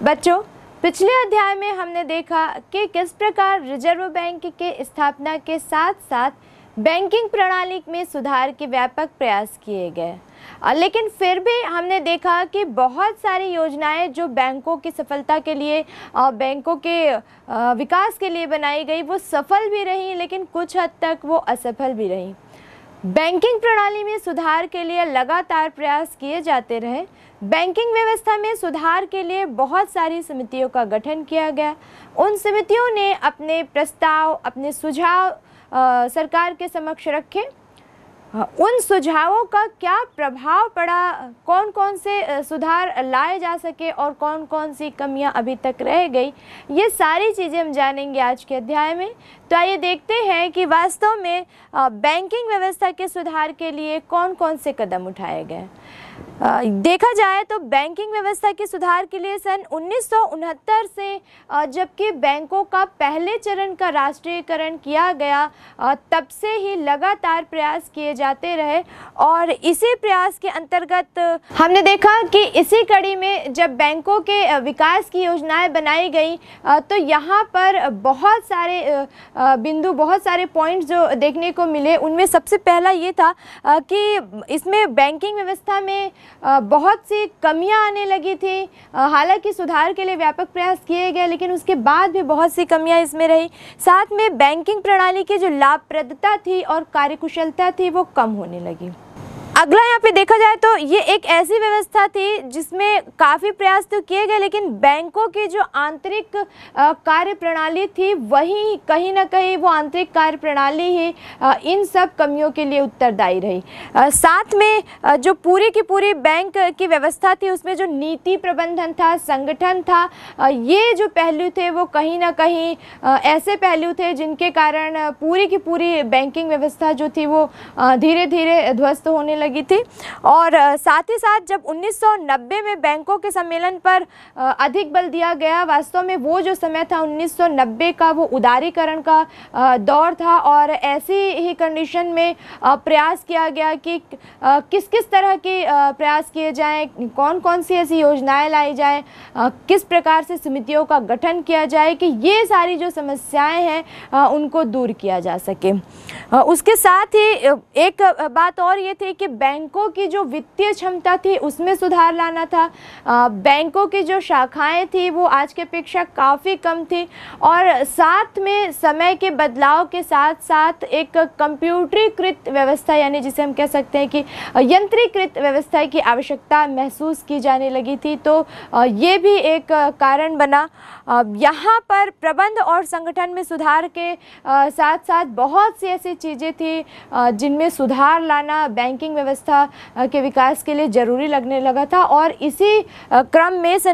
बच्चों, पिछले अध्याय में हमने देखा कि किस प्रकार रिजर्व बैंक के स्थापना के साथ साथ बैंकिंग प्रणाली में सुधार के व्यापक प्रयास किए गए। लेकिन फिर भी हमने देखा कि बहुत सारी योजनाएं जो बैंकों की सफलता के लिए बैंकों के विकास के लिए बनाई गई वो सफल भी रही, लेकिन कुछ हद तक वो असफल भी रही। बैंकिंग प्रणाली में सुधार के लिए लगातार प्रयास किए जाते रहे। बैंकिंग व्यवस्था में सुधार के लिए बहुत सारी समितियों का गठन किया गया। उन समितियों ने अपने प्रस्ताव, अपने सुझाव सरकार के समक्ष रखे। उन सुझावों का क्या प्रभाव पड़ा, कौन कौन से सुधार लाए जा सके और कौन कौन सी कमियां अभी तक रह गई, ये सारी चीज़ें हम जानेंगे आज के अध्याय में। तो आइए देखते हैं कि वास्तव में बैंकिंग व्यवस्था के सुधार के लिए कौन कौन से कदम उठाए गए। देखा जाए तो बैंकिंग व्यवस्था के सुधार के लिए सन 1969 से जबकि बैंकों का पहले चरण का राष्ट्रीयकरण किया गया, तब से ही लगातार प्रयास किए जाते रहे। और इसी प्रयास के अंतर्गत हमने देखा कि इसी कड़ी में जब बैंकों के विकास की योजनाएं बनाई गई तो यहाँ पर बहुत सारे बिंदु, बहुत सारे पॉइंट्स जो देखने को मिले। उनमें सबसे पहला ये था कि इसमें बैंकिंग व्यवस्था में बहुत सी कमियां आने लगी थी। हालांकि सुधार के लिए व्यापक प्रयास किए गए, लेकिन उसके बाद भी बहुत सी कमियां इसमें रही। साथ में बैंकिंग प्रणाली की जो लाभप्रदता थी और कार्यकुशलता थी वो कम होने लगी। अगला यहाँ पे देखा जाए तो ये एक ऐसी व्यवस्था थी जिसमें काफ़ी प्रयास तो किए गए, लेकिन बैंकों की जो आंतरिक कार्य प्रणाली थी वही कहीं ना कहीं वो आंतरिक कार्य प्रणाली ही इन सब कमियों के लिए उत्तरदायी रही। साथ में जो पूरी की पूरी बैंक की व्यवस्था थी उसमें जो नीति प्रबंधन था, संगठन था, ये जो पहलू थे वो कहीं ना कहीं ऐसे पहलू थे जिनके कारण पूरी की पूरी बैंकिंग व्यवस्था जो थी वो धीरे धीरे ध्वस्त होने लगी थी। और साथ ही साथ जब 1990 में बैंकों के सम्मेलन पर अधिक बल दिया गया, वास्तव में वो जो समय था 1990 का वो उदारीकरण का दौर था। और ऐसी ही कंडीशन में प्रयास किया गया कि किस किस तरह के प्रयास किए जाएं, कौन कौन सी ऐसी योजनाएं लाई जाएं, किस प्रकार से समितियों का गठन किया जाए कि ये सारी जो समस्याएं हैं उनको दूर किया जा सके। उसके साथ ही एक बात और ये थी कि बैंकों की जो वित्तीय क्षमता थी उसमें सुधार लाना था। बैंकों की जो शाखाएं थी वो आज की अपेक्षा काफ़ी कम थी। और साथ में समय के बदलाव के साथ साथ एक कंप्यूटरीकृत व्यवस्था, यानी जिसे हम कह सकते हैं कि यंत्रीकृत व्यवस्था की आवश्यकता महसूस की जाने लगी थी। तो ये भी एक कारण बना। यहाँ पर प्रबंध और संगठन में सुधार के साथ साथ बहुत सी ऐसी चीज़ें थी जिनमें सुधार लाना बैंकिंग व्यवस्था के विकास के लिए ज़रूरी लगने लगा था। और इसी क्रम में सन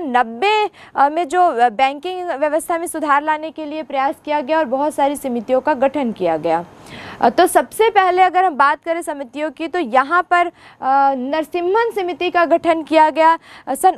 1990 में जो बैंकिंग व्यवस्था में सुधार लाने के लिए प्रयास किया गया और बहुत सारी समितियों का गठन किया गया। तो सबसे पहले अगर हम बात करें समितियों की तो यहाँ पर नरसिम्हन समिति का गठन किया गया सन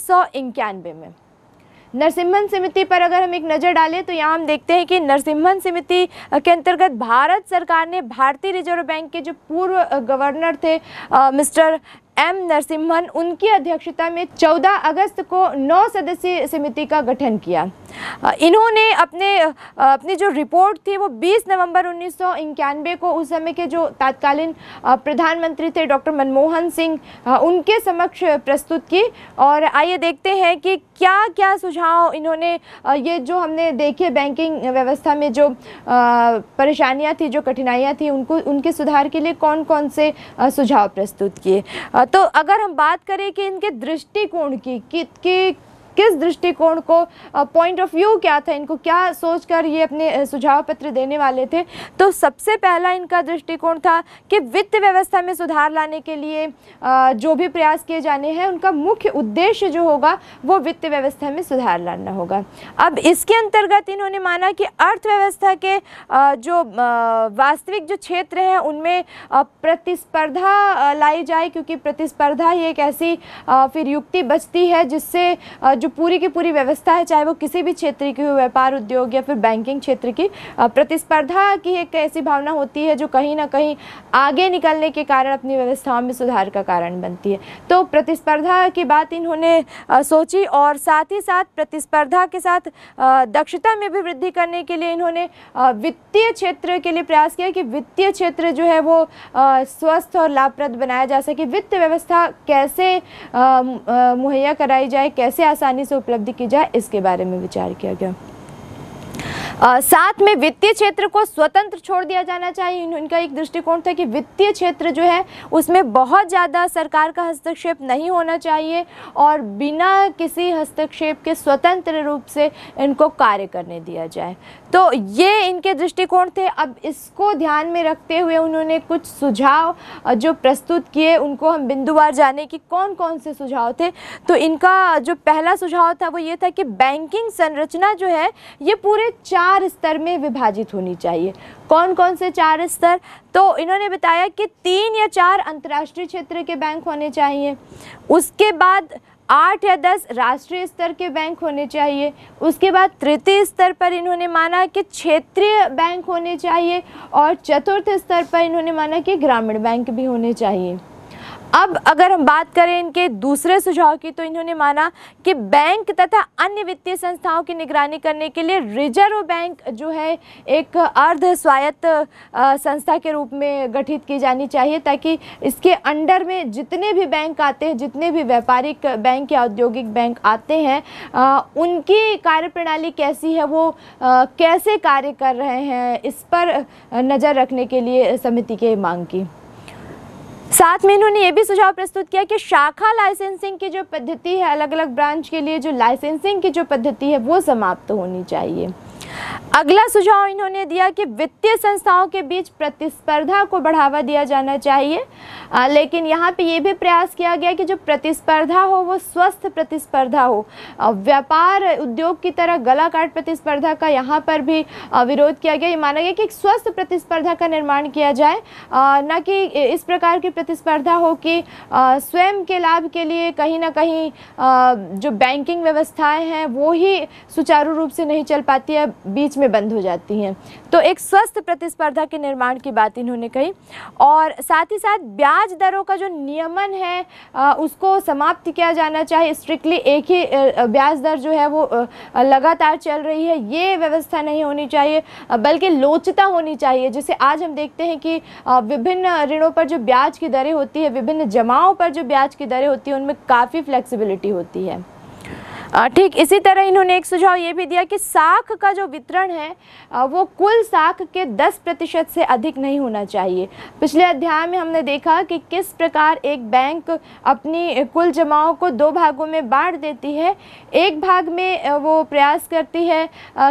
1991 में। नरसिम्हन समिति पर अगर हम एक नज़र डालें तो यहाँ हम देखते हैं कि नरसिम्हन समिति के अंतर्गत भारत सरकार ने भारतीय रिजर्व बैंक के जो पूर्व गवर्नर थे मिस्टर एम नरसिम्हन, उनकी अध्यक्षता में 14 अगस्त को 9 सदस्यीय समिति का गठन किया। इन्होंने अपनी जो रिपोर्ट थी वो 20 नवंबर 1991 को उस समय के जो तत्कालीन प्रधानमंत्री थे डॉक्टर मनमोहन सिंह, उनके समक्ष प्रस्तुत की। और आइए देखते हैं कि क्या क्या सुझाव इन्होंने, ये जो हमने देखे बैंकिंग व्यवस्था में जो परेशानियां थी, जो कठिनाइयां थी, उनके सुधार के लिए कौन कौन से सुझाव प्रस्तुत किए। तो अगर हम बात करें कि इनके दृष्टिकोण की किस दृष्टिकोण को, पॉइंट ऑफ व्यू क्या था, इनको क्या सोचकर ये अपने सुझाव पत्र देने वाले थे, तो सबसे पहला इनका दृष्टिकोण था कि वित्त व्यवस्था में सुधार लाने के लिए जो भी प्रयास किए जाने हैं उनका मुख्य उद्देश्य जो होगा वो वित्त व्यवस्था में सुधार लाना होगा। अब इसके अंतर्गत इन्होंने माना कि अर्थव्यवस्था के जो वास्तविक जो क्षेत्र हैं उनमें प्रतिस्पर्धा लाई जाए, क्योंकि प्रतिस्पर्धा ही एक ऐसी फिर युक्ति बचती है जिससे जो पूरी की पूरी व्यवस्था है, चाहे वो किसी भी क्षेत्र की हो, व्यापार उद्योग या फिर बैंकिंग क्षेत्र की, प्रतिस्पर्धा की एक ऐसी भावना होती है जो कहीं ना कहीं आगे निकलने के कारण अपनी व्यवस्थाओं में सुधार का कारण बनती है। तो प्रतिस्पर्धा की बात इन्होंने सोची और साथ ही साथ प्रतिस्पर्धा के साथ दक्षता में भी वृद्धि करने के लिए इन्होंने वित्तीय क्षेत्र के लिए प्रयास किया कि वित्तीय क्षेत्र जो है वो स्वस्थ और लाभप्रद बनाया जा सके। वित्त व्यवस्था कैसे मुहैया कराई जाए, कैसे आसानी से उपलब्ध की जाए, इसके बारे में विचार किया गया। साथ में वित्तीय क्षेत्र को स्वतंत्र छोड़ दिया जाना चाहिए। इनका एक दृष्टिकोण था कि वित्तीय क्षेत्र जो है उसमें बहुत ज़्यादा सरकार का हस्तक्षेप नहीं होना चाहिए और बिना किसी हस्तक्षेप के स्वतंत्र रूप से इनको कार्य करने दिया जाए। तो ये इनके दृष्टिकोण थे। अब इसको ध्यान में रखते हुए उन्होंने कुछ सुझाव जो प्रस्तुत किए, उनको हम बिंदुवार जाने कि कौन कौन से सुझाव थे। तो इनका जो पहला सुझाव था वो ये था कि बैंकिंग संरचना जो है ये पूरे 4 स्तर में विभाजित होनी चाहिए। कौन कौन से 4 स्तर? तो इन्होंने बताया कि 3 या 4 अंतर्राष्ट्रीय क्षेत्र के बैंक होने चाहिए, उसके बाद 8 या 10 राष्ट्रीय स्तर के बैंक होने चाहिए, उसके बाद तृतीय स्तर पर इन्होंने माना कि क्षेत्रीय बैंक होने चाहिए और चतुर्थ स्तर पर इन्होंने माना कि ग्रामीण बैंक भी होने चाहिए। अब अगर हम बात करें इनके दूसरे सुझाव की, तो इन्होंने माना कि बैंक तथा अन्य वित्तीय संस्थाओं की निगरानी करने के लिए रिजर्व बैंक जो है एक अर्ध स्वायत्त संस्था के रूप में गठित की जानी चाहिए, ताकि इसके अंडर में जितने भी बैंक आते हैं, जितने भी व्यापारिक बैंक या औद्योगिक बैंक आते हैं, उनकी कार्यप्रणाली कैसी है, वो कैसे कार्य कर रहे हैं, इस पर नज़र रखने के लिए समिति की मांग की। साथ में इन्होंने ये भी सुझाव प्रस्तुत किया कि शाखा लाइसेंसिंग की जो पद्धति है, अलग अलग ब्रांच के लिए जो लाइसेंसिंग की जो पद्धति है वो समाप्त होनी चाहिए। अगला सुझाव इन्होंने दिया कि वित्तीय संस्थाओं के बीच प्रतिस्पर्धा को बढ़ावा दिया जाना चाहिए, लेकिन यहाँ पे ये भी प्रयास किया गया कि जो प्रतिस्पर्धा हो वो स्वस्थ प्रतिस्पर्धा हो। व्यापार उद्योग की तरह गला काट प्रतिस्पर्धा का यहाँ पर भी विरोध किया गया। ये माना गया कि एक स्वस्थ प्रतिस्पर्धा का निर्माण किया जाए, न कि इस प्रकार की प्रतिस्पर्धा हो कि स्वयं के लाभ के लिए कहीं ना कहीं जो बैंकिंग व्यवस्थाएं हैं वो ही सुचारू रूप से नहीं चल पाती है, बीच में बंद हो जाती हैं। तो एक स्वस्थ प्रतिस्पर्धा के निर्माण की बात इन्होंने कही और साथ ही साथ ब्याज दरों का जो नियमन है उसको समाप्त किया जाना चाहिए। स्ट्रिक्टली एक ही ब्याज दर जो है वो लगातार चल रही है, ये व्यवस्था नहीं होनी चाहिए, बल्कि लोचता होनी चाहिए। जैसे आज हम देखते हैं कि विभिन्न ऋणों पर जो ब्याज की दरें होती है, विभिन्न जमाओं पर जो ब्याज की दरें होती है, उनमें काफ़ी फ्लेक्सिबिलिटी होती है। ठीक इसी तरह इन्होंने एक सुझाव ये भी दिया कि साख का जो वितरण है वो कुल साख के 10% से अधिक नहीं होना चाहिए। पिछले अध्याय में हमने देखा कि किस प्रकार एक बैंक अपनी कुल जमाओं को 2 भागों में बांट देती है। एक भाग में वो प्रयास करती है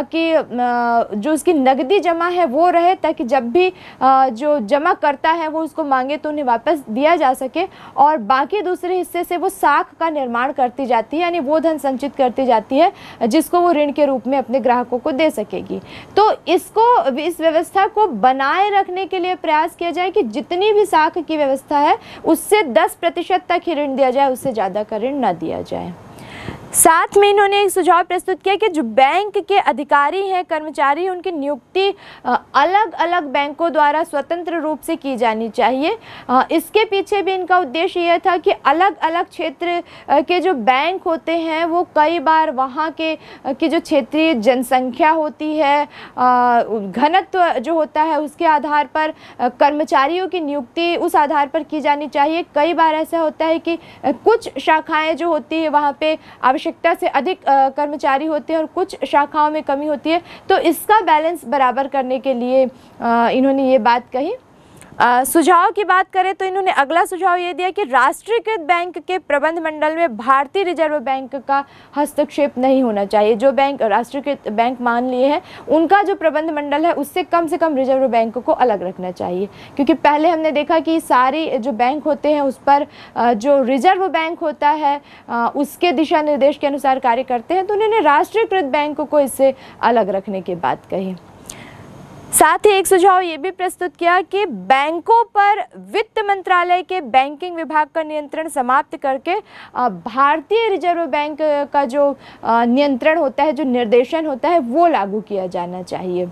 कि जो उसकी नकदी जमा है वो रहे, ताकि जब भी जो जमा करता है वो उसको मांगे तो उन्हें वापस दिया जा सके, और बाकी दूसरे हिस्से से वो साख का निर्माण करती जाती है, यानी वो धन संचित करती जाती है जिसको वो ऋण के रूप में अपने ग्राहकों को दे सकेगी। तो इस व्यवस्था को बनाए रखने के लिए प्रयास किया जाए कि जितनी भी साख की व्यवस्था है उससे 10% तक ही ऋण दिया जाए, उससे ज़्यादा का ऋण न दिया जाए। साथ में इन्होंने एक सुझाव प्रस्तुत किया कि जो बैंक के अधिकारी हैं, कर्मचारी, उनकी नियुक्ति अलग अलग बैंकों द्वारा स्वतंत्र रूप से की जानी चाहिए। इसके पीछे भी इनका उद्देश्य यह था कि अलग अलग क्षेत्र के जो बैंक होते हैं वो कई बार वहाँ के की जो क्षेत्रीय जनसंख्या होती है, घनत्व जो होता है, उसके आधार पर कर्मचारियों की नियुक्ति उस आधार पर की जानी चाहिए। कई बार ऐसा होता है कि कुछ शाखाएँ जो होती है वहाँ पे आवश्यकता से अधिक कर्मचारी होते हैं और कुछ शाखाओं में कमी होती है। तो इसका बैलेंस बराबर करने के लिए इन्होंने ये बात कही। सुझाव की बात करें तो इन्होंने अगला सुझाव ये दिया कि राष्ट्रीयकृत बैंक के प्रबंध मंडल में भारतीय रिजर्व बैंक का हस्तक्षेप नहीं होना चाहिए। जो बैंक राष्ट्रीयकृत बैंक मान लिए हैं उनका जो प्रबंध मंडल है उससे कम रिजर्व बैंक को अलग रखना चाहिए, क्योंकि पहले हमने देखा कि सारी जो बैंक होते हैं उस पर जो रिजर्व बैंक होता है उसके दिशा निर्देश के अनुसार कार्य करते हैं। तो उन्होंने राष्ट्रीयकृत बैंक को इससे अलग रखने की बात कही। साथ ही एक सुझाव ये भी प्रस्तुत किया कि बैंकों पर वित्त मंत्रालय के बैंकिंग विभाग का नियंत्रण समाप्त करके भारतीय रिजर्व बैंक का जो नियंत्रण होता है, जो निर्देशन होता है, वो लागू किया जाना चाहिए।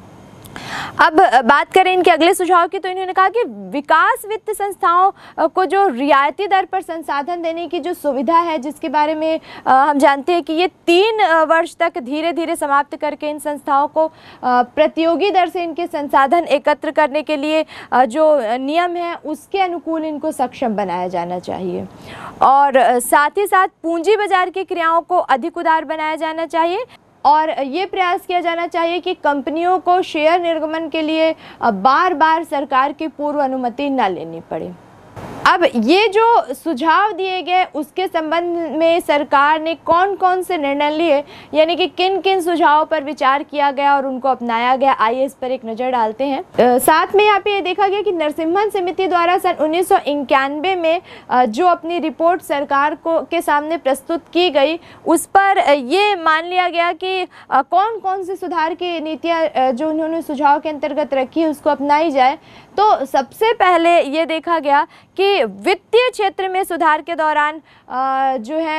अब बात करें इनके अगले सुझाव की, तो इन्होंने कहा कि विकास वित्त संस्थाओं को जो रियायती दर पर संसाधन देने की जो सुविधा है, जिसके बारे में हम जानते हैं कि ये 3 वर्ष तक धीरे धीरे समाप्त करके इन संस्थाओं को प्रतियोगी दर से इनके संसाधन एकत्र करने के लिए जो नियम है उसके अनुकूल इनको सक्षम बनाया जाना चाहिए। और साथ ही साथ पूंजी बाजार की क्रियाओं को अधिक उदार बनाया जाना चाहिए और ये प्रयास किया जाना चाहिए कि कंपनियों को शेयर निर्गमन के लिए बार बार सरकार की पूर्व अनुमति न लेनी पड़े। अब ये जो सुझाव दिए गए उसके संबंध में सरकार ने कौन कौन से निर्णय लिए, यानी कि किन किन सुझावों पर विचार किया गया और उनको अपनाया गया, आइए इस पर एक नज़र डालते हैं। साथ में यहाँ पे ये देखा गया कि नरसिम्हन समिति द्वारा सन 1991 में जो अपनी रिपोर्ट सरकार के सामने प्रस्तुत की गई, उस पर ये मान लिया गया कि कौन कौन से सुधार की नीतियाँ जो उन्होंने सुझाव के अंतर्गत रखी उसको अपनाई जाए। तो सबसे पहले ये देखा गया कि वित्तीय क्षेत्र में सुधार के दौरान जो है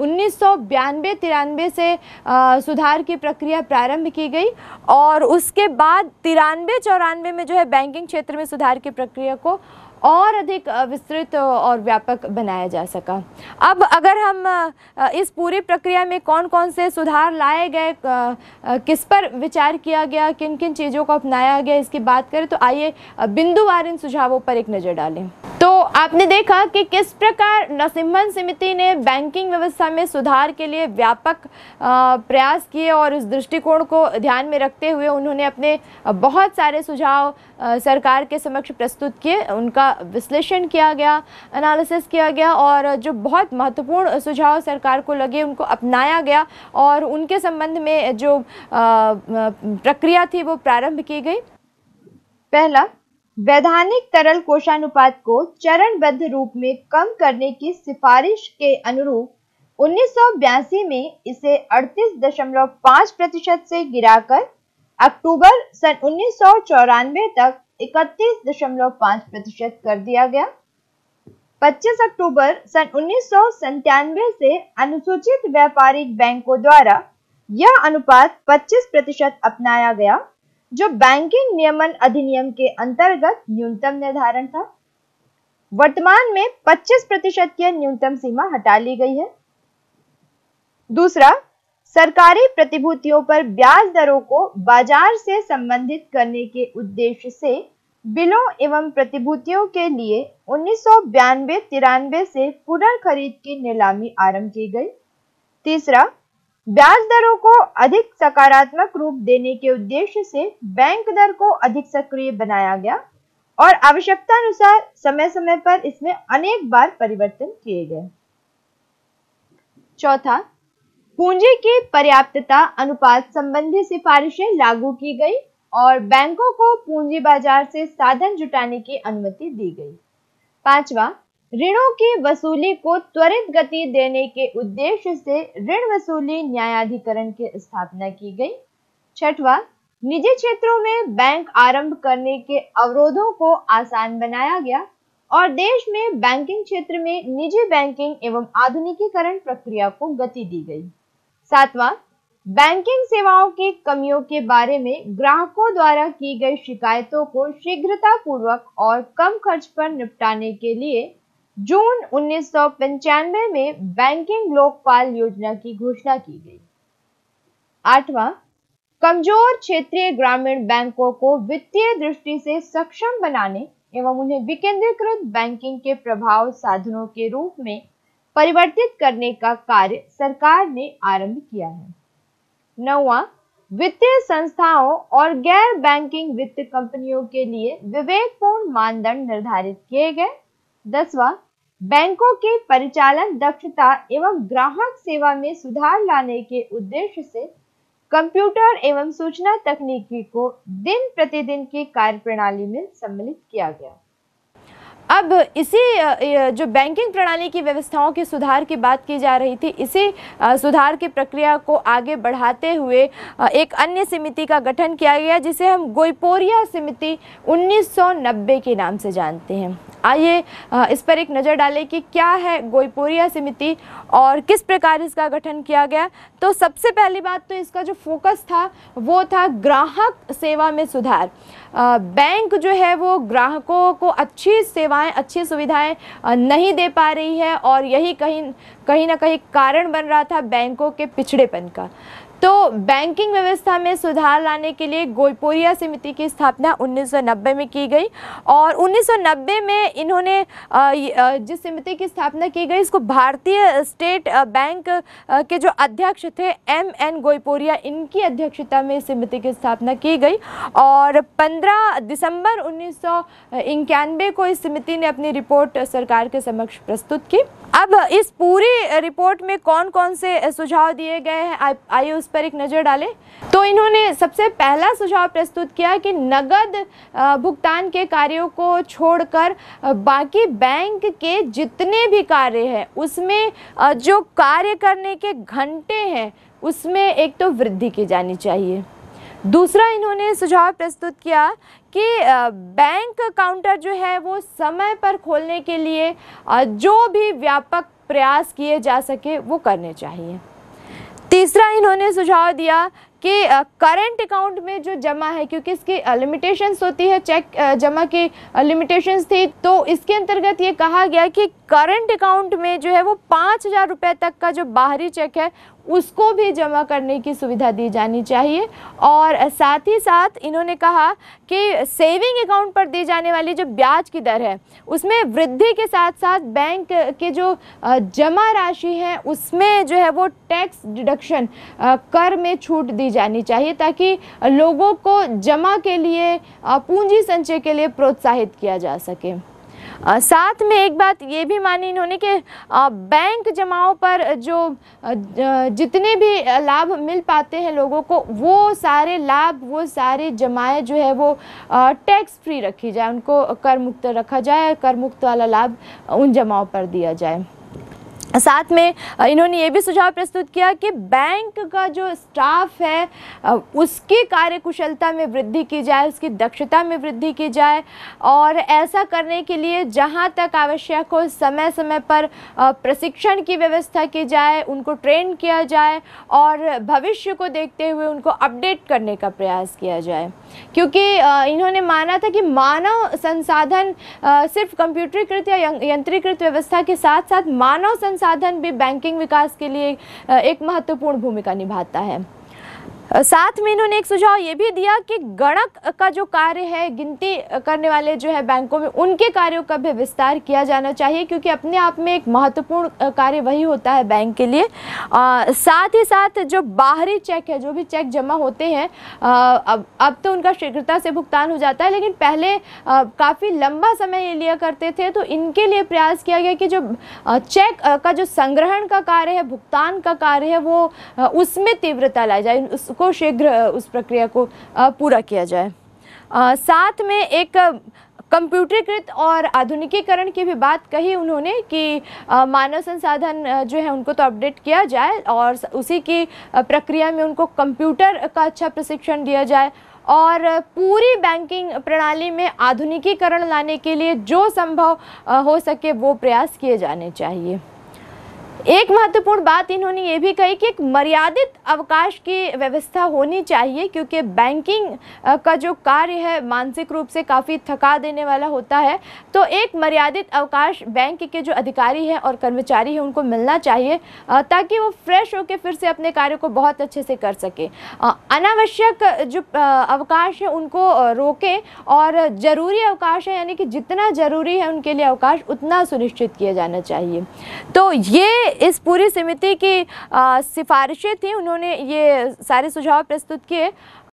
1992-93 से सुधार की प्रक्रिया प्रारंभ की गई और उसके बाद 93-94 में जो है बैंकिंग क्षेत्र में सुधार की प्रक्रिया को और अधिक विस्तृत और व्यापक बनाया जा सका। अब अगर हम इस पूरी प्रक्रिया में कौन कौन से सुधार लाए गए, किस पर विचार किया गया, किन किन चीज़ों को अपनाया गया, इसकी बात करें तो आइए बिंदुवार इन सुझावों पर एक नज़र डालें। तो आपने देखा कि किस प्रकार नरसिम्हन समिति ने बैंकिंग व्यवस्था में सुधार के लिए व्यापक प्रयास किए और इस दृष्टिकोण को ध्यान में रखते हुए उन्होंने अपने बहुत सारे सुझाव सरकार के समक्ष प्रस्तुत किए, उनका विश्लेषण किया गया, एनालिसिस किया गया और जो बहुत महत्वपूर्ण सुझाव सरकार को लगे उनको अपनाया गया और उनके संबंध में जो प्रक्रिया थी वो प्रारंभ की गई। पहला, वैधानिक तरल कोषानुपात को चरणबद्ध रूप में कम करने की सिफारिश के अनुरूप 1982 में इसे 38.5% से गिराकर अक्टूबर सन 1994 तक 31.5% कर दिया गया। 25 अक्टूबर सन 1997 से अनुसूचित व्यापारिक बैंकों द्वारा यह अनुपात 25% अपनाया गया, जो बैंकिंग नियमन अधिनियम के अंतर्गत न्यूनतम निर्धारण था। वर्तमान में 25% की न्यूनतम सीमा हटा ली गई है। दूसरा, सरकारी प्रतिभूतियों पर ब्याज दरों को बाजार से संबंधित करने के उद्देश्य से बिलों एवं प्रतिभूतियों के लिए 1992-93 से पुनर्खरीद की नीलामी आरंभ की गई। तीसरा, ब्याज दरों को अधिक सकारात्मक रूप देने के उद्देश्य से बैंक दर को अधिक सक्रिय बनाया गया और आवश्यकता अनुसार समय समय पर इसमें अनेक बार परिवर्तन किए गए। चौथा, पूंजी की पर्याप्तता अनुपात संबंधी सिफारिशें लागू की गई और बैंकों को पूंजी बाजार से साधन जुटाने की अनुमति दी गई। पांचवा, ऋणों की वसूली को त्वरित गति देने के उद्देश्य से ऋण वसूली न्यायाधिकरण की स्थापना की गई। छठवां, निजी क्षेत्रों में बैंक आरंभ करने के अवरोधों को आसान बनाया गया और देश में बैंकिंग क्षेत्र में निजी बैंकिंग एवं आधुनिकीकरण प्रक्रिया को गति दी गई। सातवां, बैंकिंग सेवाओं की कमियों के बारे में ग्राहकों द्वारा की गई शिकायतों को शीघ्रतापूर्वक और कम खर्च पर निपटाने के लिए जून 1995 में बैंकिंग लोकपाल योजना की घोषणा की गई। आठवां, कमजोर क्षेत्रीय ग्रामीण बैंकों को वित्तीय दृष्टि से सक्षम बनाने एवं उन्हें विकेंद्रीकृत बैंकिंग के प्रभाव साधनों के रूप में परिवर्तित करने का कार्य सरकार ने आरंभ किया है। नौवां, वित्तीय संस्थाओं और गैर बैंकिंग वित्त कंपनियों के लिए विवेकपूर्ण मानदंड निर्धारित किए गए। 10वां, बैंकों की परिचालन दक्षता एवं ग्राहक सेवा में सुधार लाने के उद्देश्य से कंप्यूटर एवं सूचना तकनीकी को दिन प्रतिदिन की कार्यप्रणाली में सम्मिलित किया गया। अब इसी जो बैंकिंग प्रणाली की व्यवस्थाओं के सुधार की बात की जा रही थी, इसी सुधार की प्रक्रिया को आगे बढ़ाते हुए एक अन्य समिति का गठन किया गया जिसे हम गोइपोरिया समिति 1990 के नाम से जानते हैं। आइए इस पर एक नज़र डालें कि क्या है गोइपोरिया समिति और किस प्रकार इसका गठन किया गया। तो सबसे पहली बात तो इसका जो फोकस था वो था ग्राहक सेवा में सुधार। बैंक जो है वो ग्राहकों को अच्छी सेवाएं, अच्छी सुविधाएं नहीं दे पा रही है और यही कहीं ना कहीं कारण बन रहा था बैंकों के पिछड़ेपन का। तो बैंकिंग व्यवस्था में सुधार लाने के लिए गोइपोरिया समिति की स्थापना 1990 में की गई और 1990 में इन्होंने जिस समिति की स्थापना की गई इसको भारतीय स्टेट बैंक के जो अध्यक्ष थे M.N. गोइपोरिया, इनकी अध्यक्षता में इस समिति की स्थापना की गई और 15 दिसंबर 1991 को इस समिति ने अपनी रिपोर्ट सरकार के समक्ष प्रस्तुत की। अब इस पूरी रिपोर्ट में कौन कौन से सुझाव दिए गए हैं, आइए उस पर एक नज़र डालें। तो इन्होंने सबसे पहला सुझाव प्रस्तुत किया कि नगद भुगतान के कार्यों को छोड़कर बाकी बैंक के जितने भी कार्य हैं उसमें जो कार्य करने के घंटे हैं उसमें एक तो वृद्धि की जानी चाहिए। दूसरा इन्होंने सुझाव प्रस्तुत किया कि बैंक काउंटर जो है वो समय पर खोलने के लिए जो भी व्यापक प्रयास किए जा सके वो करने चाहिए। तीसरा इन्होंने सुझाव दिया कि करंट अकाउंट में जो जमा है, क्योंकि इसकी लिमिटेशंस होती है, चेक जमा की लिमिटेशंस थी, तो इसके अंतर्गत ये कहा गया कि करंट अकाउंट में जो है वो 5,000 रुपये तक का जो बाहरी चेक है उसको भी जमा करने की सुविधा दी जानी चाहिए। और साथ ही साथ इन्होंने कहा कि सेविंग अकाउंट पर दी जाने वाली जो ब्याज की दर है उसमें वृद्धि के साथ साथ बैंक के जो जमा राशि है उसमें जो है वो टैक्स डिडक्शन, कर में छूट दी जानी चाहिए ताकि लोगों को जमा के लिए, पूंजी संचय के लिए प्रोत्साहित किया जा सके। साथ में एक बात ये भी मानी इन्होंने कि बैंक जमाओं पर जो जितने भी लाभ मिल पाते हैं लोगों को, वो सारे लाभ, वो सारी जमाएं जो है वो टैक्स फ्री रखी जाए, उनको कर मुक्त रखा जाए, कर मुक्त वाला लाभ उन जमाओं पर दिया जाए। साथ में इन्होंने ये भी सुझाव प्रस्तुत किया कि बैंक का जो स्टाफ है उसकी कार्यकुशलता में वृद्धि की जाए, उसकी दक्षता में वृद्धि की जाए और ऐसा करने के लिए जहां तक आवश्यक हो समय समय पर प्रशिक्षण की व्यवस्था की जाए, उनको ट्रेन किया जाए और भविष्य को देखते हुए उनको अपडेट करने का प्रयास किया जाए। क्योंकि इन्होंने माना था कि मानव संसाधन सिर्फ कंप्यूटरीकृत या यंत्रीकृत व्यवस्था के साथ साथ मानव संसाधन भी बैंकिंग विकास के लिए एक महत्वपूर्ण भूमिका निभाता है। साथ में इन्होंने एक सुझाव ये भी दिया कि गणक का जो कार्य है, गिनती करने वाले जो है बैंकों में, उनके कार्यों का भी विस्तार किया जाना चाहिए क्योंकि अपने आप में एक महत्वपूर्ण कार्य वही होता है बैंक के लिए। साथ ही साथ जो बाहरी चेक है, जो भी चेक जमा होते हैं, अब तो उनका शीघ्रता से भुगतान हो जाता है, लेकिन पहले काफ़ी लंबा समय ये लिया करते थे, तो इनके लिए प्रयास किया गया कि जो चेक का जो संग्रहण का कार्य है, भुगतान का कार्य है, वो उसमें तीव्रता लाई जाए, को शीघ्र उस प्रक्रिया को पूरा किया जाए। साथ में एक कंप्यूटरीकृत और आधुनिकीकरण की भी बात कही उन्होंने कि मानव संसाधन जो है उनको तो अपडेट किया जाए और उसी की प्रक्रिया में उनको कंप्यूटर का अच्छा प्रशिक्षण दिया जाए और पूरी बैंकिंग प्रणाली में आधुनिकीकरण लाने के लिए जो संभव हो सके वो प्रयास किए जाने चाहिए। एक महत्वपूर्ण बात इन्होंने ये भी कही कि एक मर्यादित अवकाश की व्यवस्था होनी चाहिए क्योंकि बैंकिंग का जो कार्य है मानसिक रूप से काफ़ी थका देने वाला होता है, तो एक मर्यादित अवकाश बैंक के जो अधिकारी हैं और कर्मचारी हैं उनको मिलना चाहिए ताकि वो फ्रेश होकर फिर से अपने कार्य को बहुत अच्छे से कर सके। अनावश्यक जो अवकाश है उनको रोकें और ज़रूरी अवकाश है यानी कि जितना ज़रूरी है उनके लिए अवकाश उतना सुनिश्चित किया जाना चाहिए। तो ये इस पूरी समिति की सिफारिशें थी, उन्होंने ये सारे सुझाव प्रस्तुत किए।